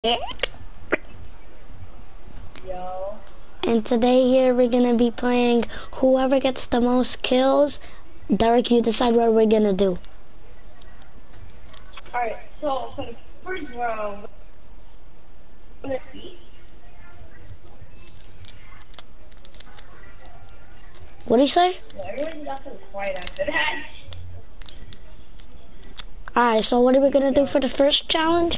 Yo. And today here we're gonna be playing whoever gets the most kills. Derek, you decide what we're gonna do. Alright, so for the first round, let's see. What do you say? Well, everybody got some quiet after that. Alright, so what are we gonna do for the first challenge?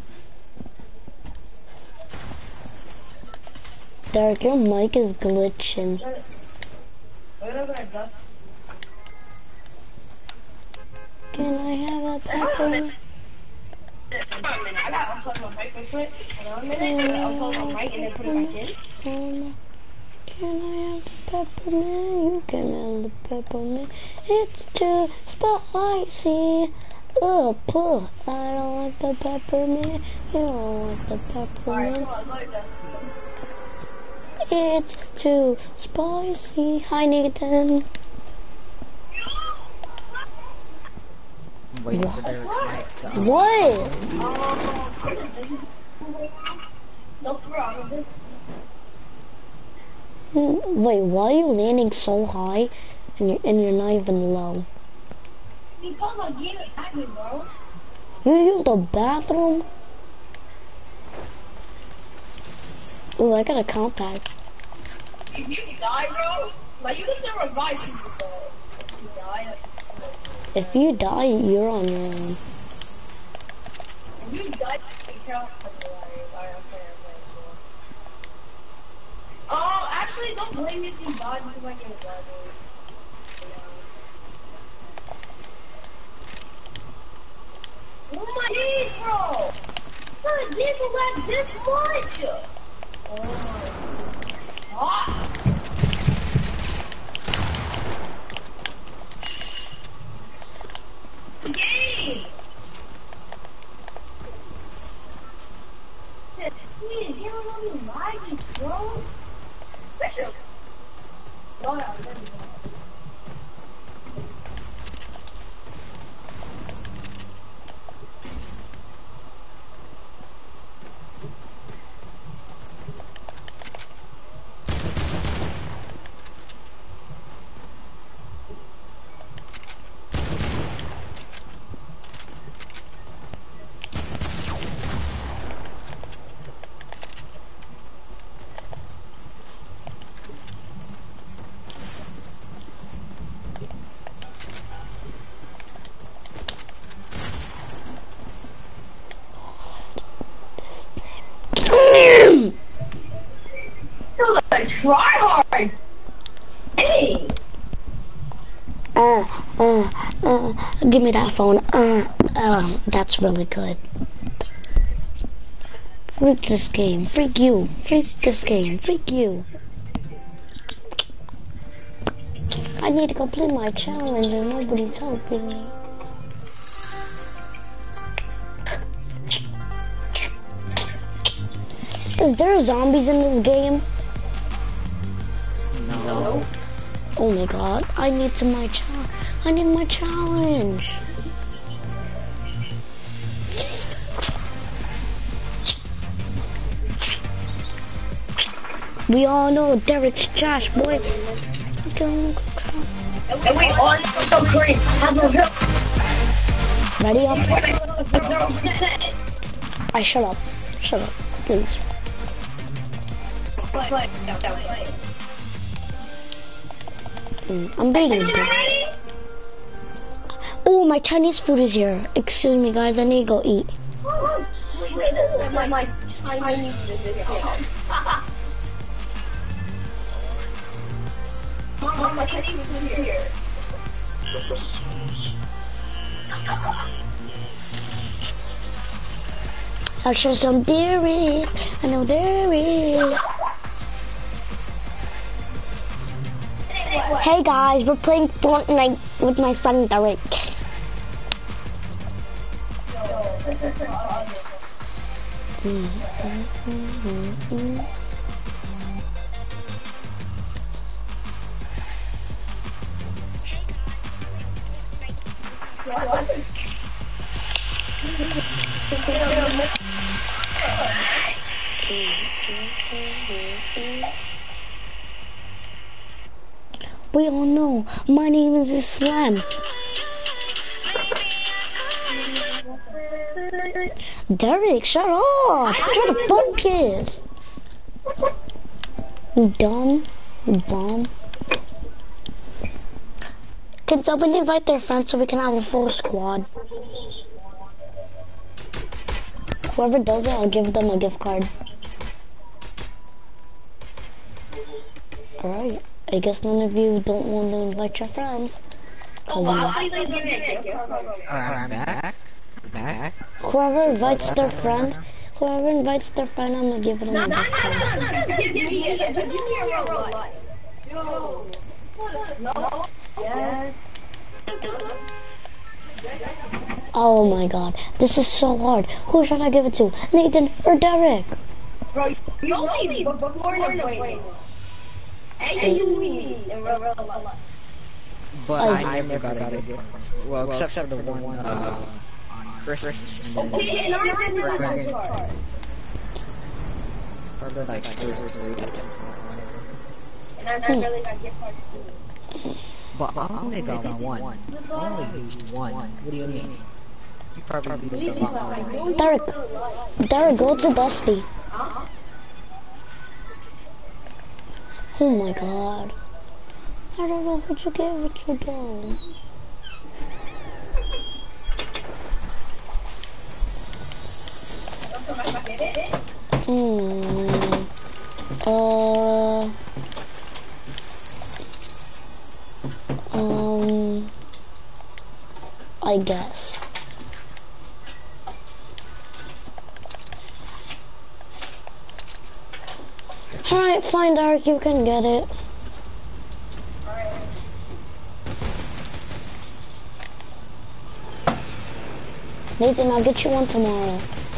Derek, your mic is glitching. Can I have a pepper? I gotta unplug my mic real quick. Hold on a minute. I gotta unplug my mic and then put it back in. Can I have the peppermint? You can have the peppermint. It's too spicy. Oh, puh. I don't want the peppermint. You don't want the peppermint. It's too spicy. Hi, Nathan. Waiting for Derek's mic to What? Wait, why are you landing so high and you're not even low? Because I'm getting angry, bro. You used the bathroom? Ooh, I got a compact. If you die, bro, like you can still revive people, though. If you die, If you die, you're on your own. if you die, you count. Alright, I'm playing, so. Oh, actually, don't blame me if you die because I get blood. Oh my days, bro! How did people laugh this much? Oh my god. Game! Please, you don't know me laggy, bro. Bishop! Oh, yeah, there we go. Try hard! Hey! Give me that phone. That's really good. Freak this game. Freak you. Freak this game. Freak you. I need to complete my challenge and nobody's helping me. Is there zombies in this game? No. Oh my god, I need my challenge. We all know Derek's Josh, boy. And we all know so great. Have no help. Ready up? Shut up. Shut up, please. I'm beating you. Oh, my Chinese food is here. Excuse me, guys. I need to go eat. My Chinese is here. Mom, my Chinese is here. I'll show some Derek. I know Derek. Hey guys, we're playing Fortnite with my friend Derek. We all know my name is Islam. Derek, shut up! You're the fun kids. You dumb. You bum. Can someone invite their friends so we can have a full squad? Whoever does it, I'll give them a gift card. Alright, I guess none of you don't want to invite your friends. Alright, I'm back. Whoever invites their friend, I'm gonna give them a gift card. Oh my god, this is so hard. Who should I give it to? Nathan or Derek? Bro, you told me before the waiting. And you mean in real life. But I never got a gift card. Well, except for the one on Christmas. Okay, and I'm Probably like 2 or 3. And I really got gift cards too. But I only got one. I only used one. What do you mean? You probably used a lot more. Derek, go to Dusty. Oh my god. I don't know what you gave it to them. I guess. Alright, fine, Derek, you can get it. Nathan, I'll get you one tomorrow.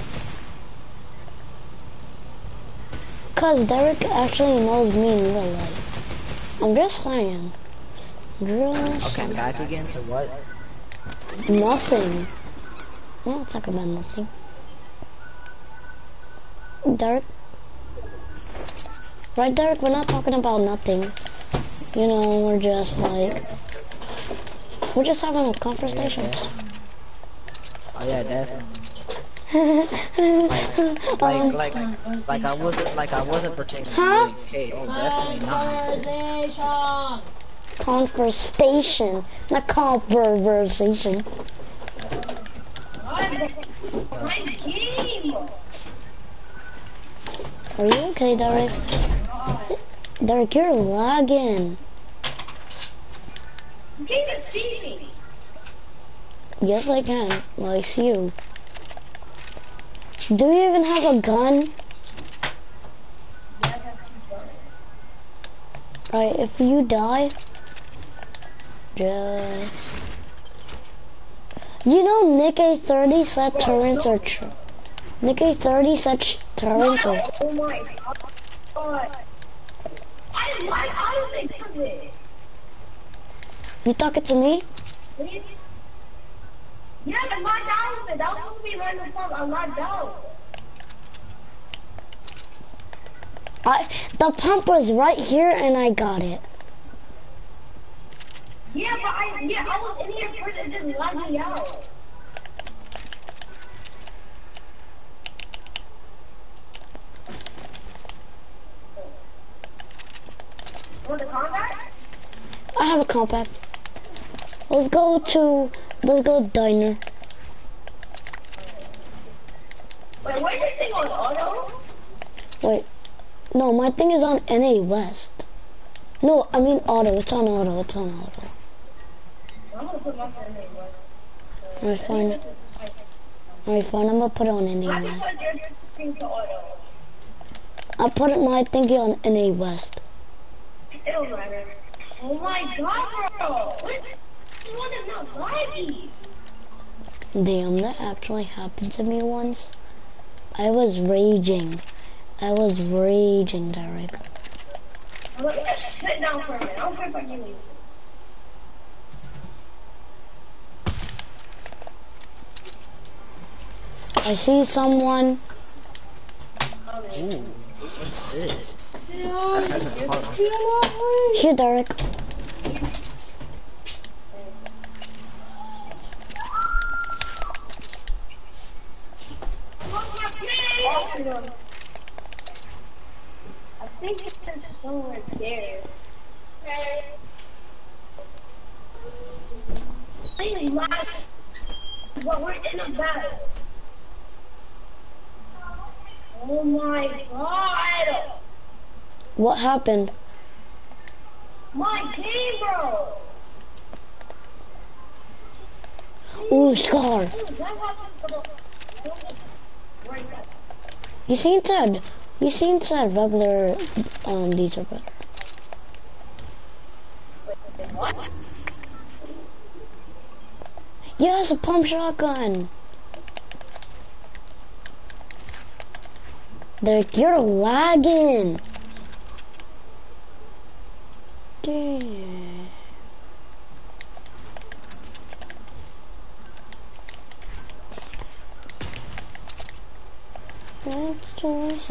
Cause Derek actually knows me in real life. I'm just saying. Okay, back again, so what? Nothing. I'm not talking about nothing. Derek? Right, Derek? We're not talking about nothing. You know, we're just like... We're just having a conversation. Oh yeah, definitely. like I wasn't pretending to be paid. Oh, definitely not. Conversation, not conversation. Are you okay, Derek? Derek, you're lagging. You can't even see me. Yes, I can. Well, I see you. Do you even have a gun? Alright, if you die, just... You know Nick A30 said turrets are true. Nick A30 said turrets are... Oh my god. I don't think it. You talking to me? Yeah, but my down, that was supposed to be right in front of my down. The pump was right here and I got it. Yeah, but I was in here first and just let me out. Want the compact? I have a compact. Let's go diner. Wait, where's this thing on auto? Wait. No, my thing is on NA West. No, I mean auto. It's on auto. I'm gonna put my phone in West. Alright, fine. Alright, fine. I'm gonna put it on NA I West. just put your thing to auto. I put my thingy on NA West. It don't matter. Oh my god, bro! What? This one is not laggy. Damn, that actually happened to me once. I was raging, Derek. Look, just sit down for a minute. I don't care if I give you. I see someone. Ooh, what's this? That has a car. Here, Derek. I think it's somewhere there. Maybe last, but we're in a battle. Oh my god! What happened? My game, bro! Ooh, Scar. That happened. You seen said regular, these are better. What? Yes, a pump shotgun. You're lagging. Damn. Let's do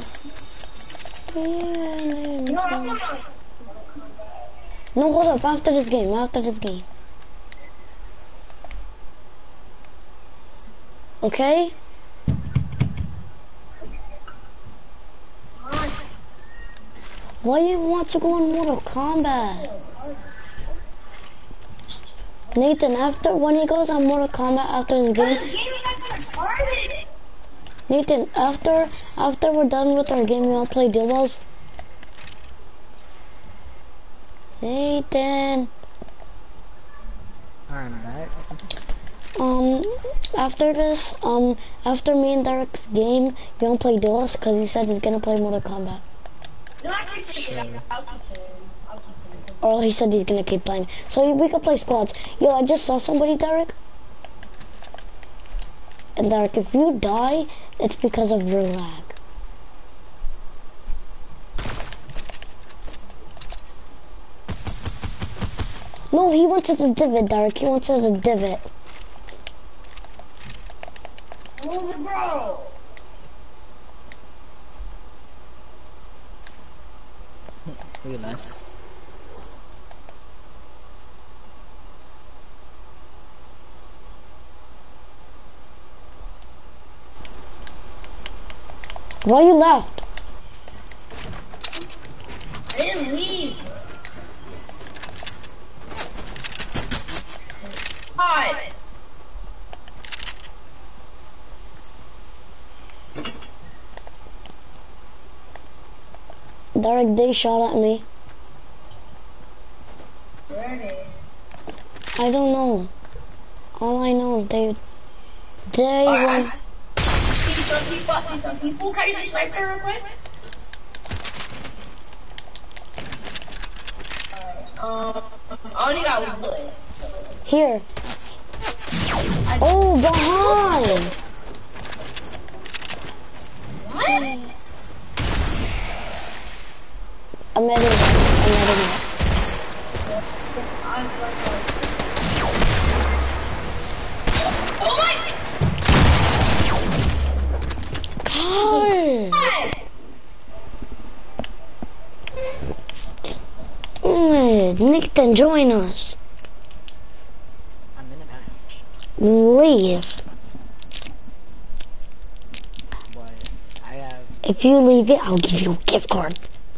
No, hold up, after this game. Okay? Why you want to go in Mortal Kombat? Nathan, when he goes on Mortal Kombat after this game, Nathan, after we're done with our game, you wanna play duos? Nathan. I'm back. After this, after me and Derek's game, you wanna play duos? Cause he said he's gonna play Mortal Kombat. No, I can take it. I'll keep playing. Or he said he's gonna keep playing. So we could play squads. Yo, I just saw somebody, Derek. And Derek, if you die, it's because of your lag. No, he went to the divot, Derek. He went to the divot. Move it, bro. We left. Why you left? I didn't leave. Hi. Derek, they shot at me. Where are they? I don't know. All I know is they went. See some people. Can you just sniper real quick? Alright, I only got one bullet. Here. Oh, behind! What? I'm ready. Oh my! Nathan, join us. I'm in a match. Leave. But I have. If you leave it, I'll give you a gift card.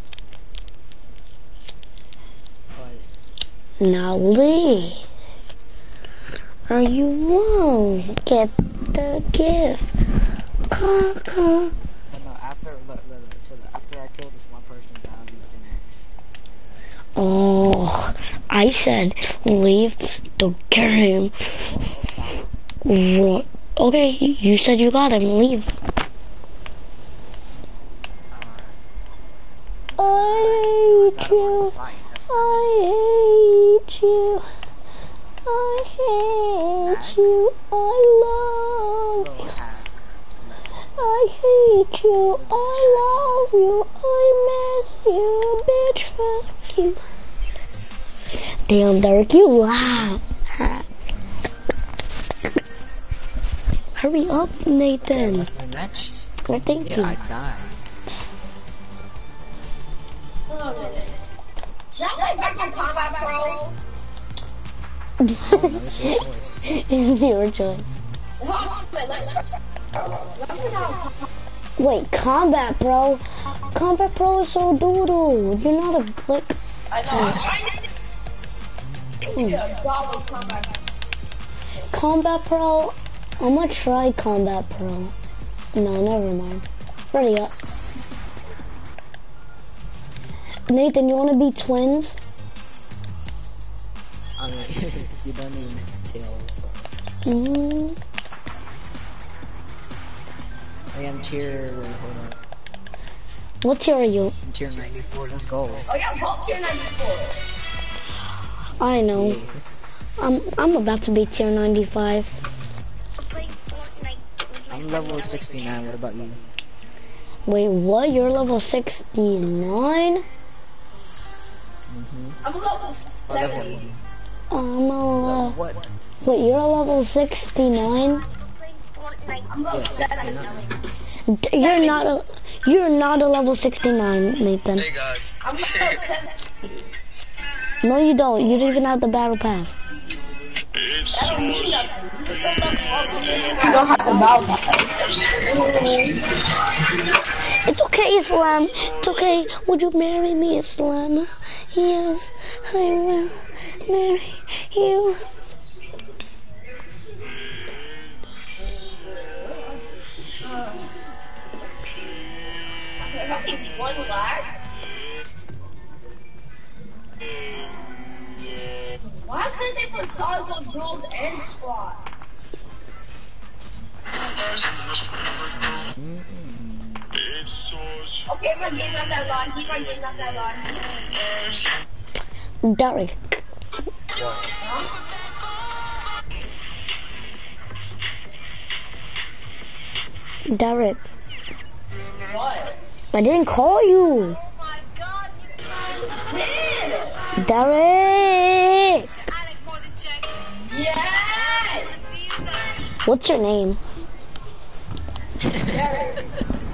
But Now leave. Or you won't get the gift. but no, after after I kill this one person, I'll leave the match. Oh, I said leave the game. What? Okay, you said you got him. Leave. I hate you. I hate you. I hate you. I love you. I hate you. I love you. I miss you. Bitch, fuck you. Damn, Derek, you laugh. Hurry up, Nathan. My match? I think Yeah, I died. Should I play back on Combat Pro? Oh, no, it's your choice. It's your choice. Wait, Combat Pro? Combat Pro is so doodle. You're not a, like... I know. Combat Pro? I'm gonna try Combat Pro. No, never mind. Ready up. Nathan, you wanna be twins? I mean, you don't even have tails. So. I am tier. Wait, hold on. What tier are you? I'm tier 94. Let's go. Oh yeah, both tier 94. I know. Yeah. I'm about to be tier 95. I'm level 69. What about you? Wait, what? You're level 69? I'm level 70. What? Wait, you're level 69? I'm level 70. You're not a level 69, Nathan. Hey guys. I'm level 70. No, you don't. You don't even have the battle pass. That don't mean nothing. You don't have the battle pass. It's okay, Islam. It's okay. Would you marry me, Islam? Yes, I will marry you. One lag. Why couldn't they put Solid Gold and Squad? Okay, my game's not that long. Keep my game not that long. Derek. Huh? Derek. What? I didn't call you. Oh my god, you did! Derek. Yes! What's your name? Derek.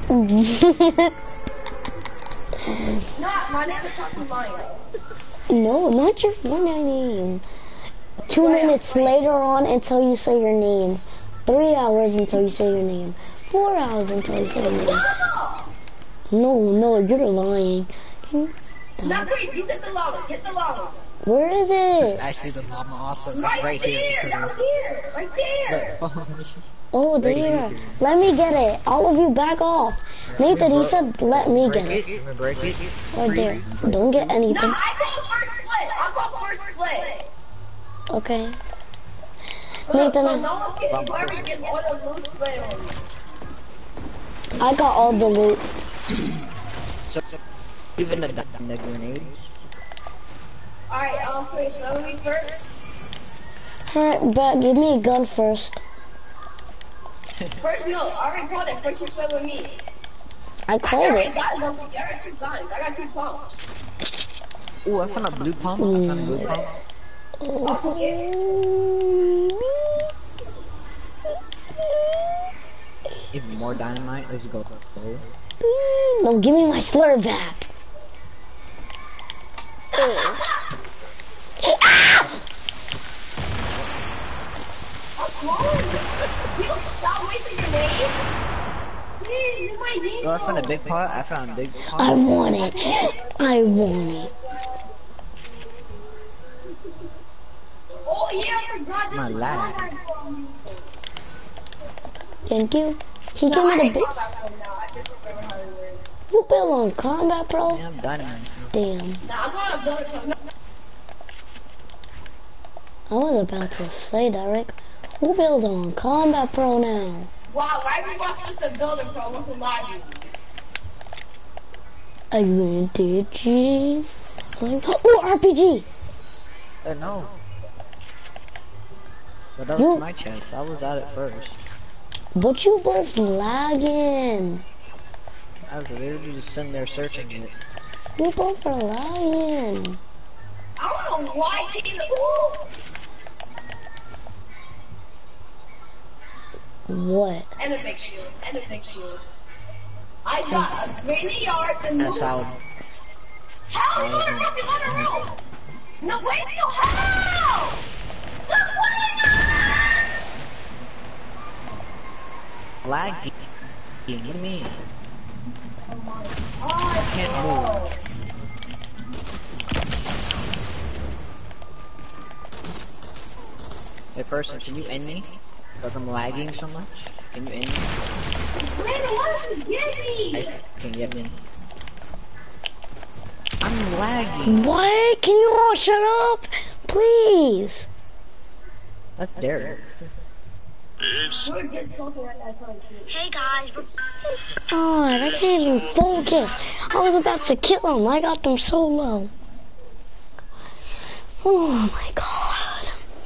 Not, my name's Captain Mario. No, not your full name. 2 minutes later on until you say your name. 3 hours until you say your name. 4 hours until you say your name. No, you're lying. Not great, you get the llama, get the llama. Where is it? I see the llama also. Right here. there, down here, right there. Oh, there. Let me get it. All of you back off. Nathan, he said let me get it. Break it. Right there. Don't get anything. No, I go first split. I'll go first split. Okay. So Nathan, no one can, whoever gets all the loot split on me. I got all the loot. So even the grenade. Alright, please, let me first. Alright, but give me a gun first. First, no, I already called it. First, you split with me. I called it. I got 2 guns. I got 2 pumps. Ooh, I found a blue pump. I found a blue pump. Even more dynamite. Let's go. No, give me my slur back. You stop wasting your name? Please, you might need Oh, I found a big pot. I found a big pot. I want it. I want it. Oh yeah, I forgot this My is lag. Thank you. He No, gave I me the ain't big. called that one now. I just remember how to word. Who built on Combat Pro? Yeah, I'm dynamite. Damn. Nah, I'm gonna build it from. I was about to say that, Rick. Who built on Combat Pro now? Wow, why are we watching this building pro? What's a lie? Advantages. Oh, RPG! No. But that You- was my chance. I was at it first. But you both lagging. I was literally just sitting there searching it. You both are lagging. I don't know why he. Ooh. What? And a big shield. I got a graveyard and That's move. how. How you wanna nothing on the roof? No, wait, no, how? Look what I got! Laggy. What do you mean? Oh my god, Can't bro. move. Hey person, can you end me? Because I'm lagging so much. Can you end me? Brandon, what did you get me? I can get me. I'm lagging. What? Can you all shut up? Please. That's Derek. We're just talking at that time too. Hey guys, God, I can't even focus. I was about to kill him. I got them so low. Oh my god.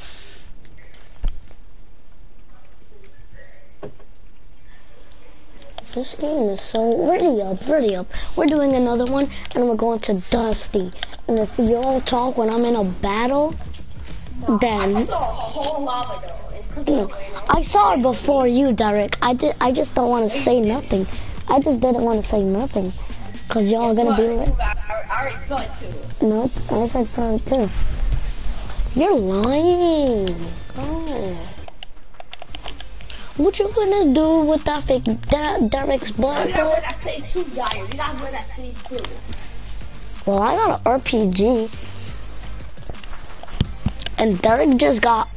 This game is so... Ready up. We're doing another one, and we're going to Dusty. And if you all talk when I'm in a battle, I then... saw a whole while ago. It's cooking No, right now. I saw it before you, Derek. I just don't want to say nothing. I just didn't want to say nothing. Because y'all gonna be like... I already saw it too. Nope, I said so too. You're lying. God. What you gonna do with that fake Derek's blood? You gotta wear that stage too, Dyer. You gotta wear that stage too. Well, I got an RPG. And Derek just got,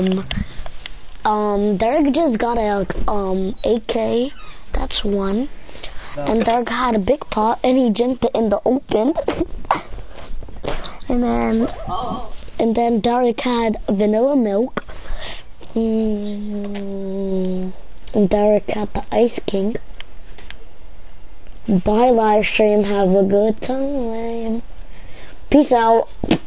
Derek just got a, AK. That's one. And Derek had a big pot, and he jumped it in the open. And then Derek had vanilla milk. And Derek had the Ice King. Bye, live stream. Have a good time. Peace out.